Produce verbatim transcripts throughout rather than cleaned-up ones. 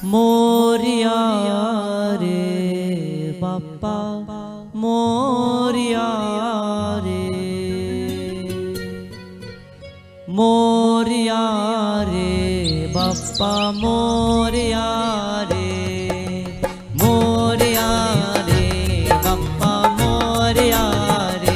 मोरिया रे बाप्पा मोरिया रे, मोरिया रे बाप्पा मोरिया रे, मोरिया रे बाप्पा मोरिया रे।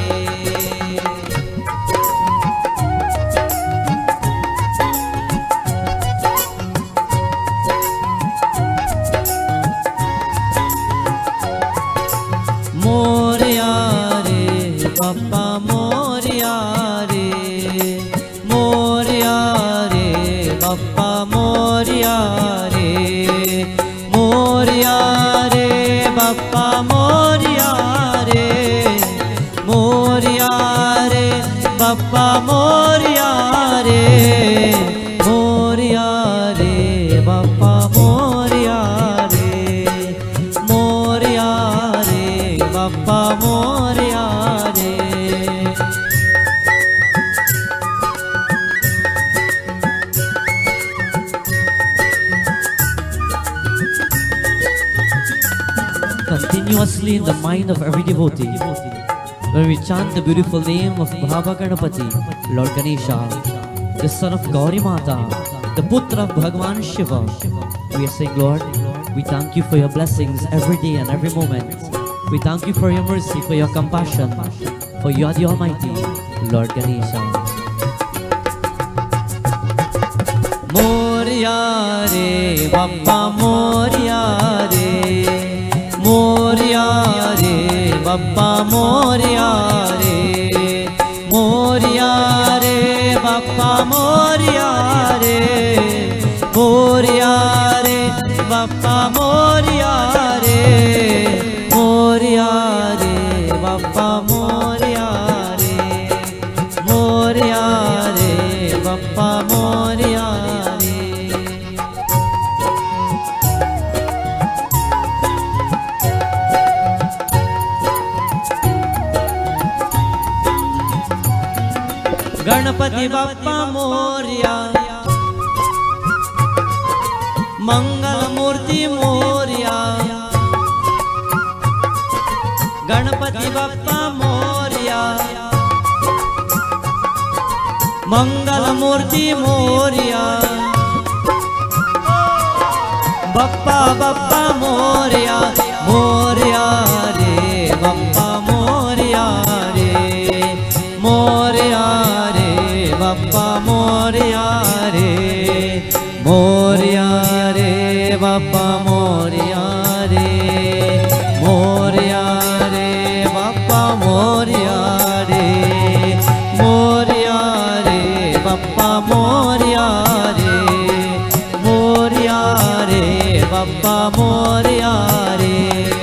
मोरिया रे बाप्पा मोरिया रे, मोरिया रे बाप्पा मोरिया रे, मोरिया रे बाप्पा मोरिया रे, मोरिया रे बाप्पा मोरिया रे, मोरिया रे बाप्पा मोरिया रे, मोरिया रे बाप्पा मोरिया रे। Continuously in the mind of every devotee, when we chant the beautiful name of Baba Ganapati, Lord Ganesha, the son of Gauri Mata, the Putra of Bhagavan Shiva, we are saying, Lord, we thank you for your blessings every day and every moment. We thank you for your mercy, for your compassion, for you are the Almighty, Lord Ganesha. Moria re Bappa Moria re, Moria re Bappa Moria re, Moria re Bappa Moria re, Moria re Bappa Moria re, Moria re Bappa Moria re, Moria re Bappa Moria re। Ganpati Bappa Moriya, मंगल मूर्ति मोरिया, गणपति बाप्पा मोरिया, मंगल मूर्ति मोरिया, बाप्पा बाप्पा मोरिया, मोरिया रे बाप्पा मोरिया रे, मोरिया रे बाप्पा मोरिया रे, मोरिया रे बाप्पा मोरिया रे, मोरिया रे बाप्पा मोरिया रे, मोरिया रे बाप्पा मोरिया रे, मोरिया रे बाप्पा मोरिया रे।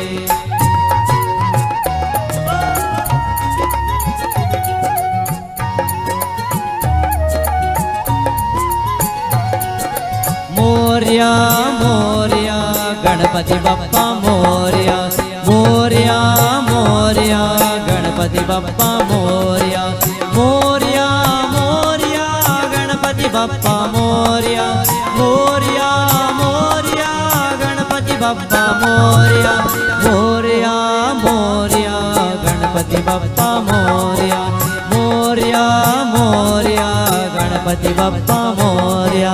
मोरिया मोरिया गणपति बाप्पा मोरिया, मोरिया मोरिया गणपति बाप्पा मोरिया, मोरिया मोरिया गणपति बाप्पा मोरिया, मोरिया मोरिया गणपति बाप्पा मोरिया, मोरिया मोरिया गणपति बाप्पा मोरिया, मोरिया मोरिया गणपति बाप्पा मोरिया।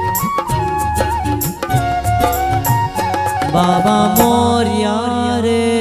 बाबा मोरिया रे